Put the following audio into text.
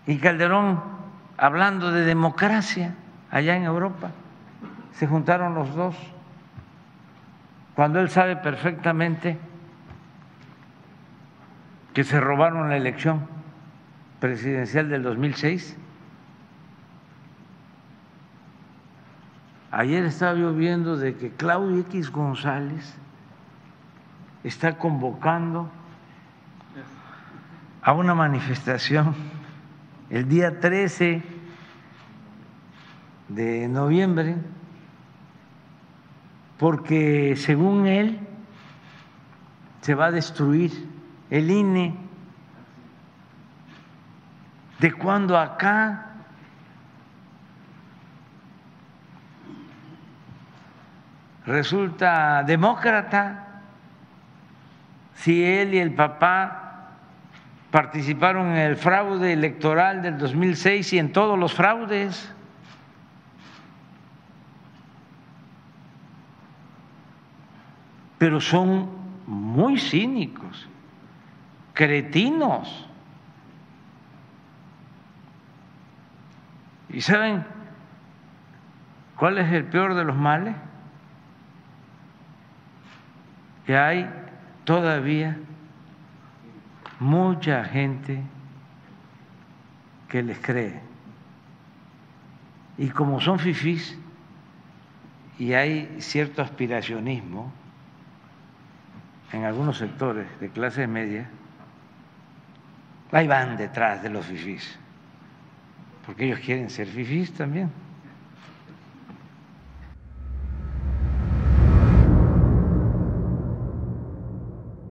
y Calderón hablando de democracia allá en Europa. Se juntaron los dos, cuando él sabe perfectamente que se robaron la elección presidencial del 2006. Ayer estaba yo viendo de que Claudio X González está convocando a una manifestación el día 13 de noviembre, porque según él se va a destruir el INE. ¿De cuándo acá resulta demócrata si él y el papá participaron en el fraude electoral del 2006 y en todos los fraudes? Pero son muy cínicos, cretinos. ¿Y saben cuál es el peor de los males? Que hay todavía mucha gente que les cree. Y como son fifís y hay cierto aspiracionismo en algunos sectores de clase media, ahí van detrás de los fifís, porque ellos quieren ser fifís también.